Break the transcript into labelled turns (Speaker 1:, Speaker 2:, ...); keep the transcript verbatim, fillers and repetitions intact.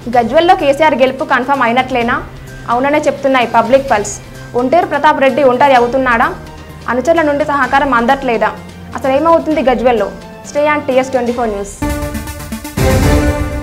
Speaker 1: గజ్వెల్లో కేసీఆర్ గెలుపు కన్ఫర్మ్ అయినట్లేనా? అవుననే చెప్తున్నాయి పబ్లిక్ పల్స్. ఒంటేరు ప్రతాప్ రెడ్డి ఒంటరి అవుతున్నాడా? అనుచరుల నుండి సహకారం అందట్లేదా? అసలు ఏమవుతుంది గజ్వెల్లో? Stay on T S twenty four news.